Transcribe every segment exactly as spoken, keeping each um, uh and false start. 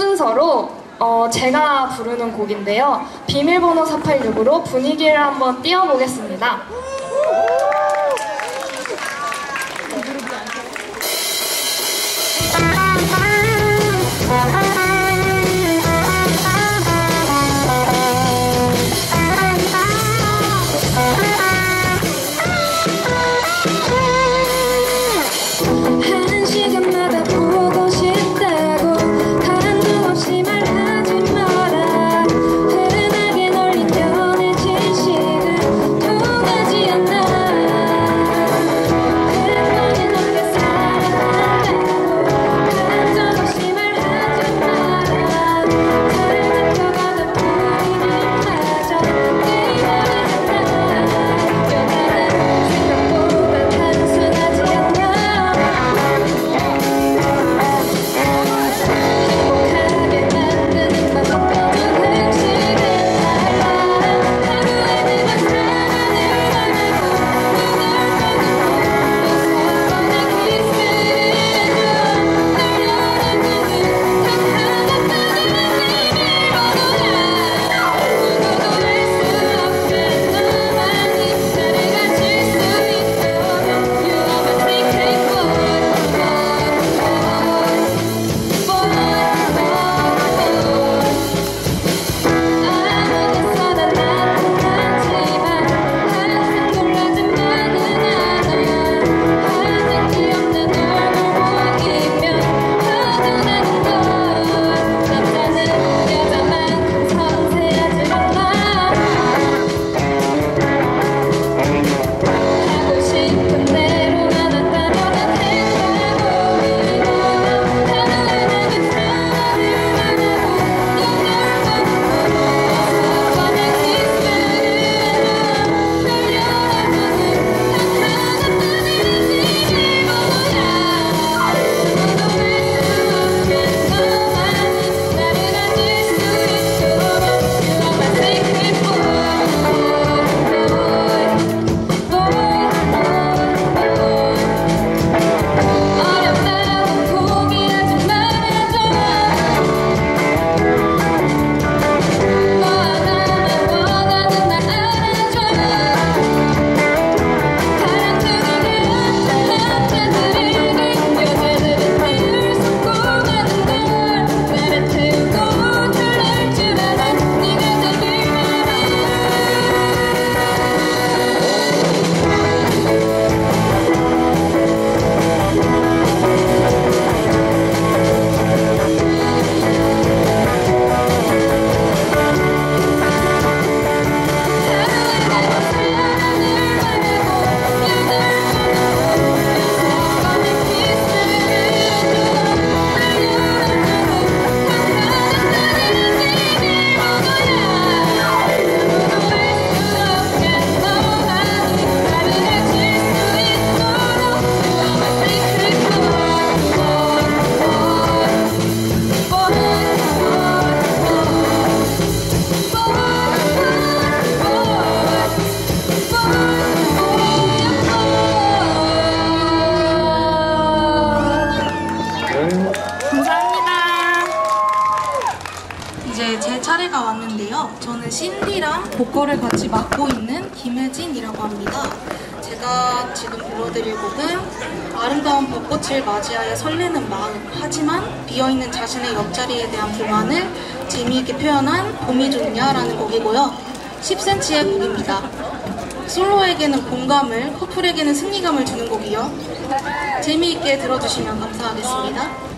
순서로 어, 제가 부르는 곡인데요. 비밀번호 사팔육으로 분위기를 한번 띄워보겠습니다. 저는 신디랑 보컬을 같이 맡고 있는 김혜진이라고 합니다. 제가 지금 불러드릴 곡은 아름다운 벚꽃을 맞이하여 설레는 마음, 하지만 비어있는 자신의 옆자리에 대한 불만을 재미있게 표현한 봄이 좋냐라는 곡이고요. 십 센티미터의 곡입니다. 솔로에게는 공감을, 커플에게는 승리감을 주는 곡이요. 재미있게 들어주시면 감사하겠습니다.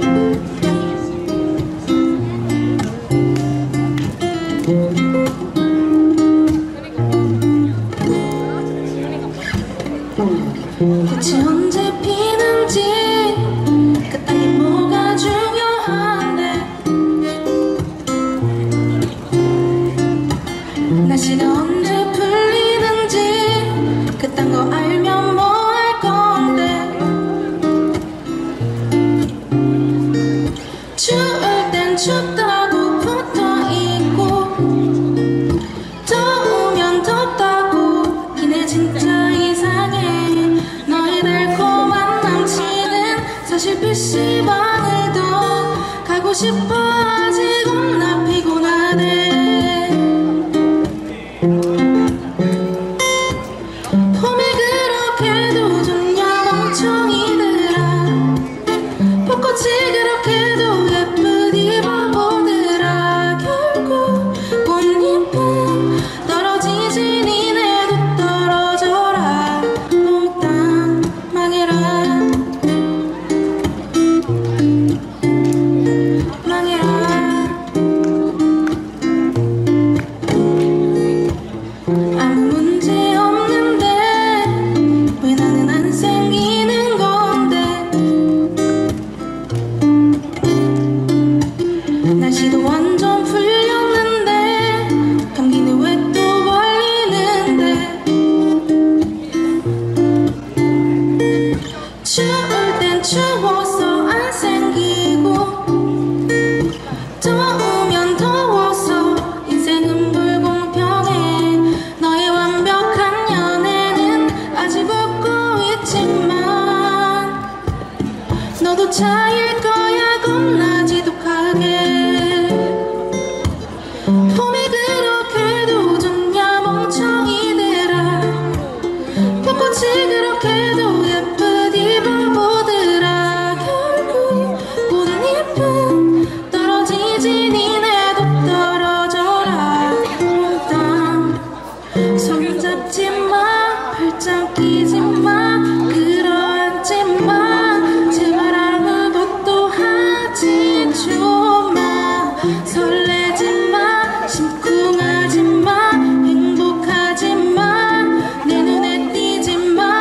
꽃이 언제 피는지 그딴 게 뭐가 중요한데 날씨가 언제 풀리는지 그딴 거 알면 뭐 할 건데 추울 땐 춥다고 붙어있고 더우면 덥다고 니네 진짜 이상해 너의 달콤한 남친은 사실 피시방을 더 가고 가고 싶어 아직 겁나 피곤하네. 봄이 그렇게도 좋냐 멍청이들아. 벚꽃이 그렇게도 예쁘디 바보들아. 결국 꽃잎은 떨어지지 니네도 떨어져라. 몽땅 망해라 망해라. 아무 문제 없는데 왜 나는 안 생기는 건데. 날씨도 완전 풀렸는데 감기는 왜 또 걸리는데. 추울 땐 추워서 안 생기고 더우면 더워서 인생은 불공평해. 너의 완벽한 연애는 아직 웃고 있지만 너도 차일 거야 겁나 지독하게. 봄이 그렇게도 좋냐 멍청이들아. 벚꽃이 그렇게도 예쁘디 바보들아. 결국 꽃잎은 떨어지지 니네도 떨어져라. 몽땅 손잡지 마 팔짱 끼지 마 끌어안지 마 제발 아무것도 하지 마. 설레지 마 심쿵하지 마 행복하지 마 내 눈에 띄지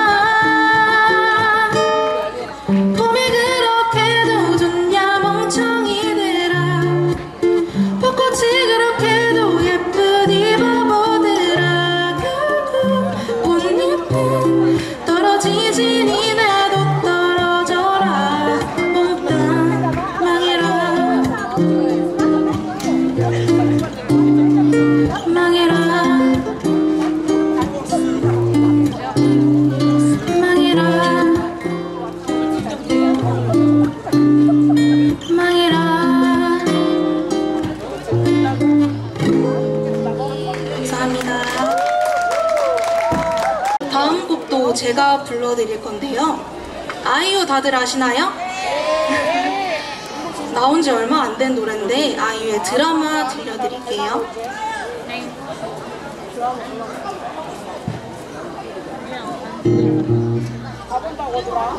마. 봄이 그렇게도 좋냐 멍청이들아. 벚꽃이 그렇게도 예쁘디 바보들아. 결국 꽃잎은 떨어지지 니네도 떨어져라. 몽땅 망해라 망해라 망해라 망해라. 감사합니다. 다음 곡도 제가 불러드릴 건데요. 아이유 다들 아시나요? 나온 지 얼마 안 된 노래인데 아이유의 드라마 들려드릴게요. 가본다고 하더라.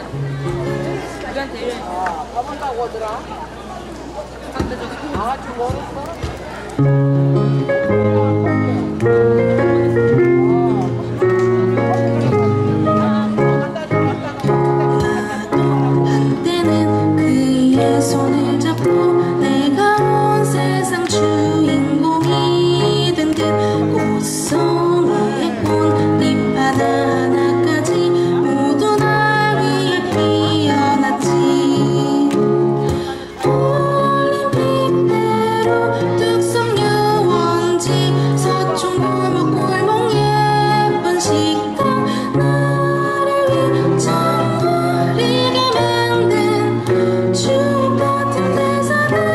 우리한테 아, 가본다고 하더라. 아, 좀 멀었어? 한때는 그의 손을 잡고 내가 온 세상 주인공이 된 듯 꽃송이의 꽃잎 하나하나까지 모두 날 위해 피어났지. 올림픽대로 뚝섬 유원지 서촌골목 골목 예쁜 식당 나를 위해 참 어리게 만든 추억 같은 대사들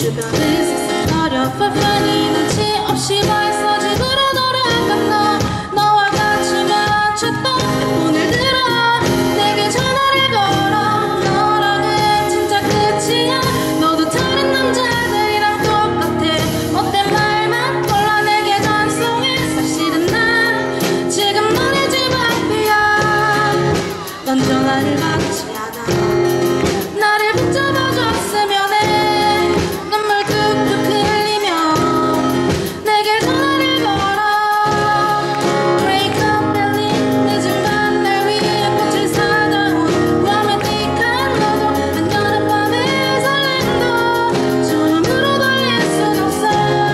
주변을 쓱쓱거려 펄펄이 눈치 없이 벌써 집으로 돌아간 너 너와 같이 맞췄던 폰을 들어 내게 전화를 걸어 너랑은 진짜 끝이야 너도 다른 남자들이랑 똑같아 어때 말만 골라 내게 전송해 사실은 난 지금 너네 집 앞이야 넌 전화를 받지 않아 나를 붙잡아줬으면 해 눈물 뚝뚝 흘리며 내게 전화를 걸어 Break up belly 늦은 밤 날 위해 꽃을 사다 온 로맨틱한 너도 한여름밤의 설렘도 처음으로 돌릴 순 없어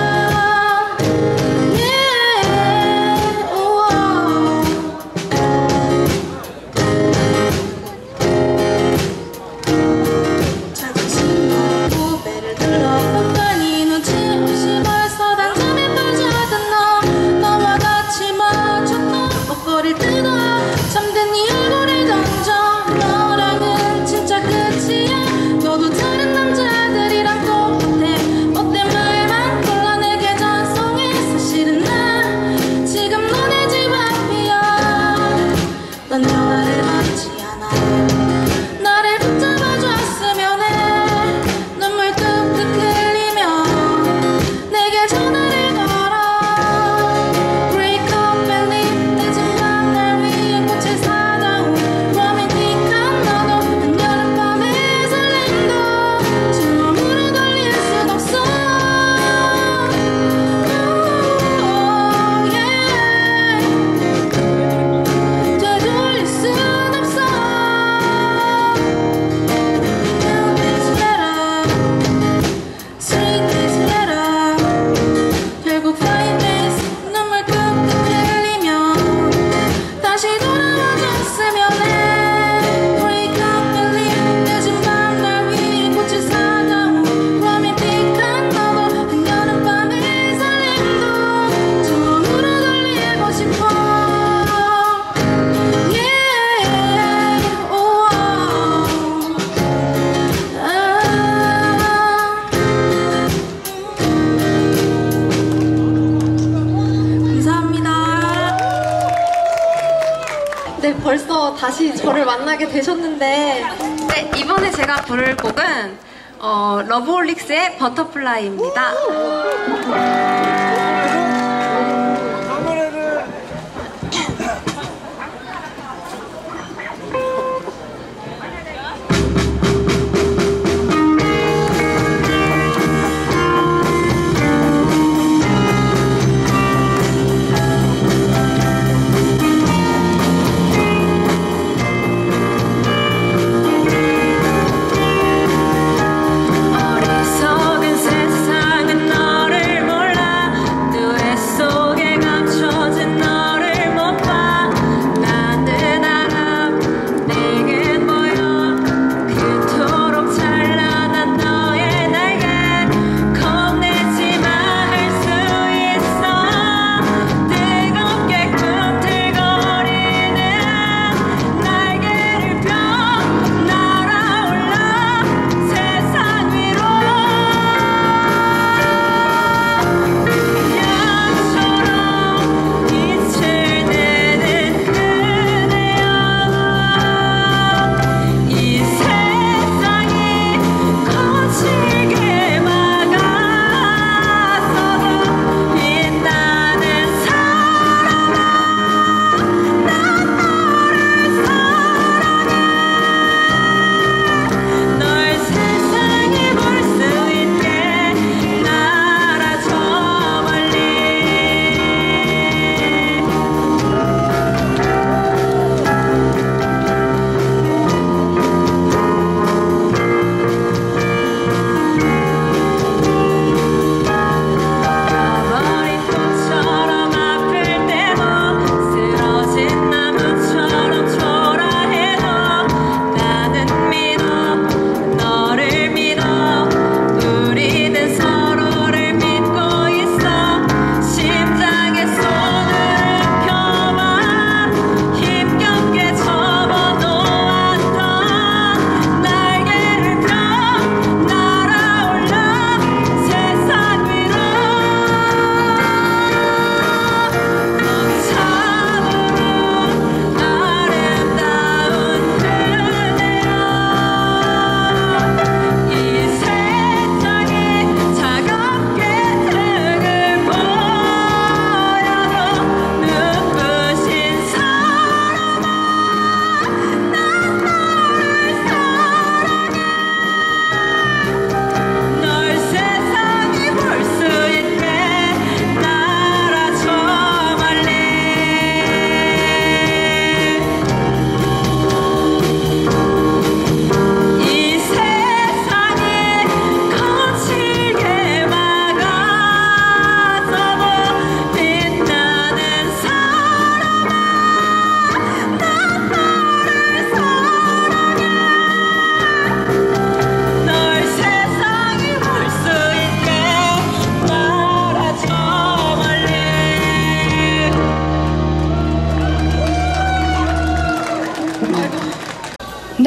Yeah 우와. 자존심 놓고 배를 들어 뻔뻔히 눈치 없이 벌써 단잠에 빠져든 너 너와 같이 맞췄던 목걸이를 뜯어 잠든 네 얼굴을 던져 너랑은 진짜 끝이야 너도 다른 남자들이랑 똑같아 어때 말만 골라 내게 전송해 사실은 난 지금 너네 집 앞이야 넌 전화를 받지 않아 나를 붙잡아줬으면 해 눈물 뚝뚝 흘리며 내게 전화를 걸어 Break up belly 늦은 밤 날 위해 꽃을 사다 온 로맨틱한 너도 한여름밤의 설렘도 처음으로 돌릴 순 없어 Oh, yeah. 되돌릴 순 없어 Now this letter, sweet this letter 결국 flying days 눈물 뚝뚝 흘리며 다시 돌아와줬으면 해 Break up belly 늦은 밤 날 위해 꽃을 사다 온 로맨틱한 너도 한여름밤의 설렘도 처음으로 돌리고 싶어 Yeah 우와. 감사합니다. 네, 벌써 다시 저를 만나게 되셨는데, 네, 이번에 제가 부를 곡은 어, 러브홀릭스의 버터플라이입니다. 어리석은 세상은 너를 몰라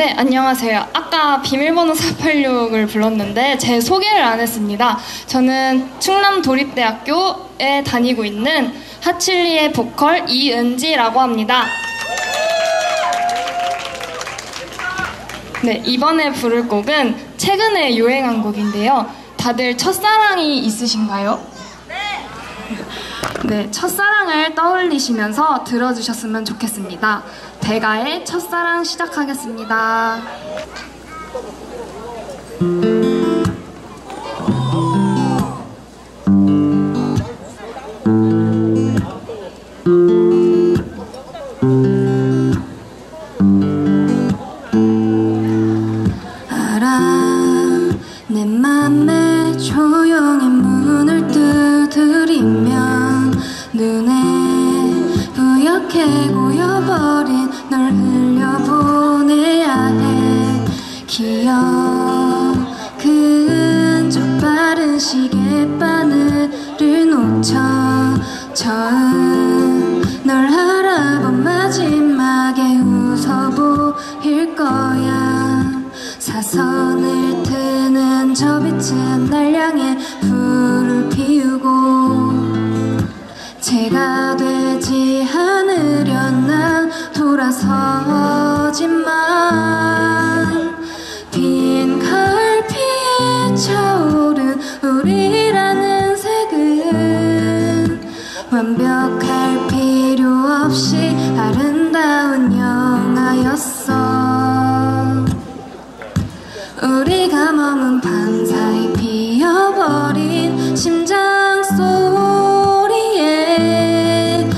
네, 안녕하세요. 아까 비밀번호 사팔육을 불렀는데 제 소개를 안 했습니다. 저는 충남도립대학교에 다니고 있는 하칠리의 보컬 이은지라고 합니다. 네, 이번에 부를 곡은 최근에 유행한 곡인데요. 다들 첫사랑이 있으신가요? 네, 첫사랑을 떠올리시면서 들어주셨으면 좋겠습니다. 대가의 첫사랑 시작하겠습니다. 알아, 내 맘에 조용히 문을 두드리면 눈에 뿌옇게 고여버린 널 흘려보내야 해. 기억은 저 빠른 시계바늘을 놓쳐 처음 널 알아본 마지막에 웃어 보일 거야. 사선을 트는 저 빛은 날 향해 불을 피우고 제가 되지 않으려 난 돌아서지만 빈 가을비에 차오른 우리라는 색은 완벽할 필요 없이 아름다운 영화였어. 우리가 머문 밤 사이 피어버린 심장 소리에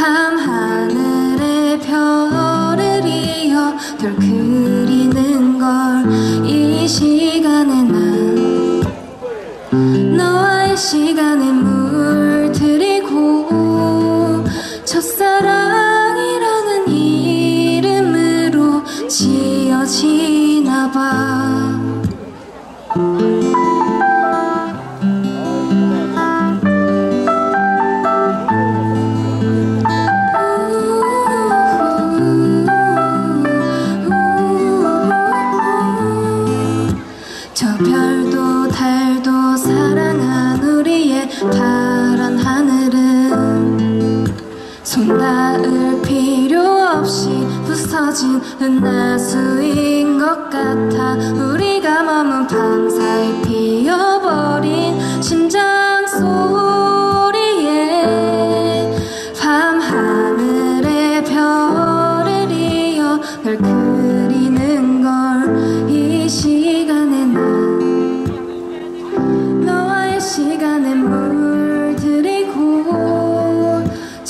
밤하늘에 별을 이어 덜 그리는 걸 이 시간에 난 너와의 시간에 물들이고 첫사랑이라는 이름으로 지어지나 봐. 저 별도 달도 사랑한 우리의 파란 하늘은 손 닿을 필요 없이 부서진 은하수인 것 같아. 우리가 머문 밤 사이 피어버린 심장 소리에 밤하늘에 별을 이어 널 그리는 걸 이 시간에 난 너와의 시간에 물들이고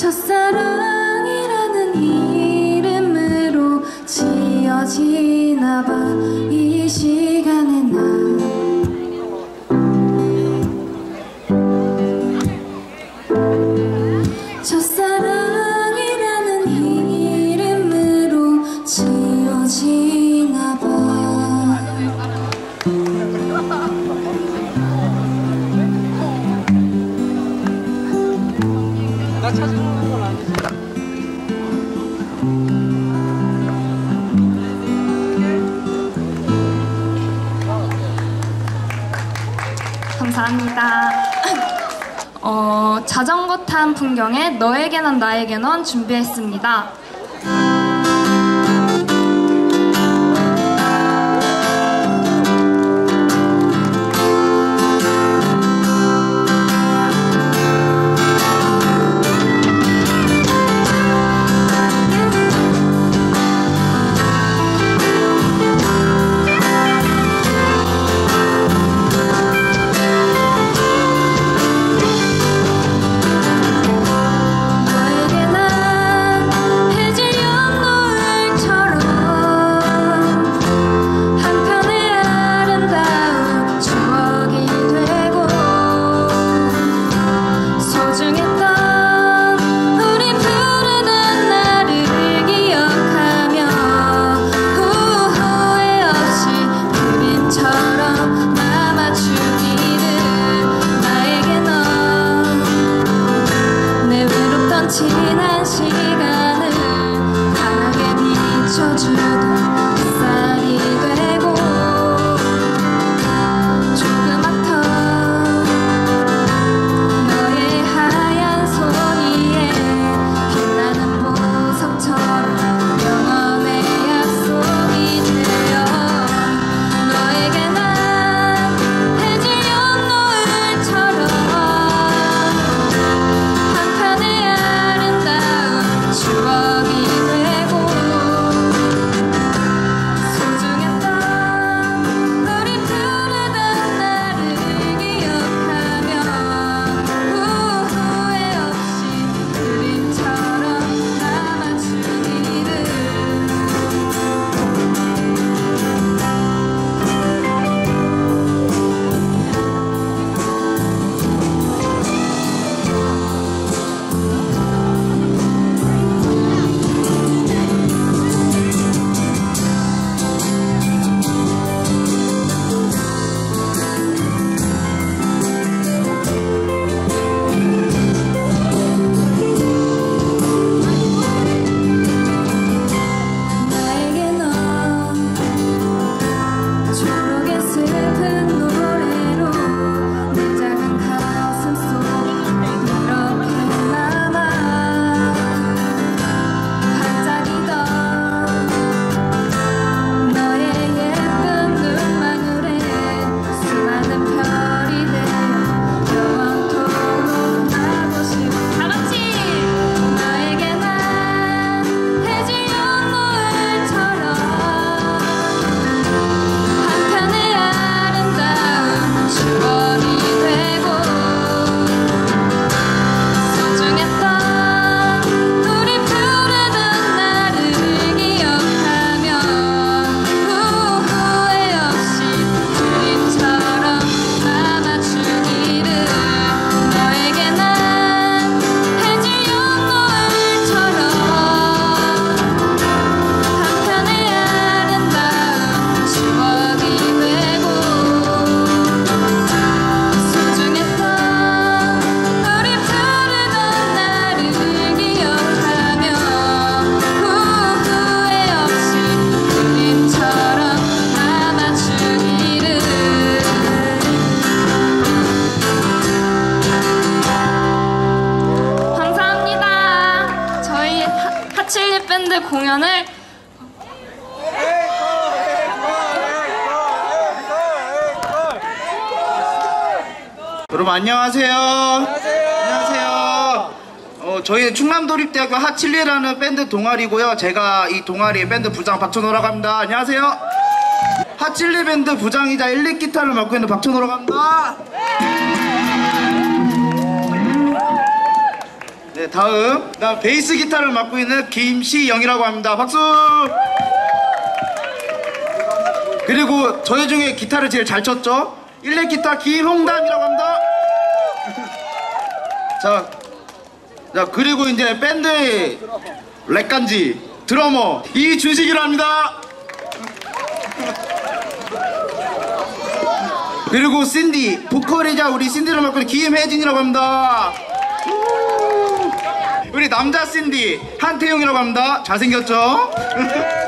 첫사랑이라는 이름으로 지어지나 봐. 이 시간에 난 첫사랑이라는 이름으로 지어지나 봐. 나 찾아오는 건 아니지. 감사합니다. 어, 자전거 탄 풍경에 너에게 난 나에게 넌 준비했습니다. 너에게 난 해질 밴드 공연을 여러분 안녕하세요. 안녕하세요. 어, 저희 충남도립대학교 핫칠리라는 밴드 동아리고요. 제가 이 동아리 밴드 부장 박천호라고 합니다. 안녕하세요. 핫칠리 밴드 부장이자 일렉 기타를 맡고 있는 박천호라고 합니다. 네, 다음 나 베이스 기타를 맡고 있는 김시영이라고 합니다. 박수. 그리고 저희 중에 기타를 제일 잘 쳤죠? 일렉 기타 김홍담이라고 합니다. 자, 자 그리고 이제 밴드의 렉간지 드러머 이준식이라고 합니다. 그리고 신디 보컬이자 우리 신디를 맡고 있는 김혜진이라고 합니다. 우리 남자 신디 한태용이라고 합니다. 잘생겼죠?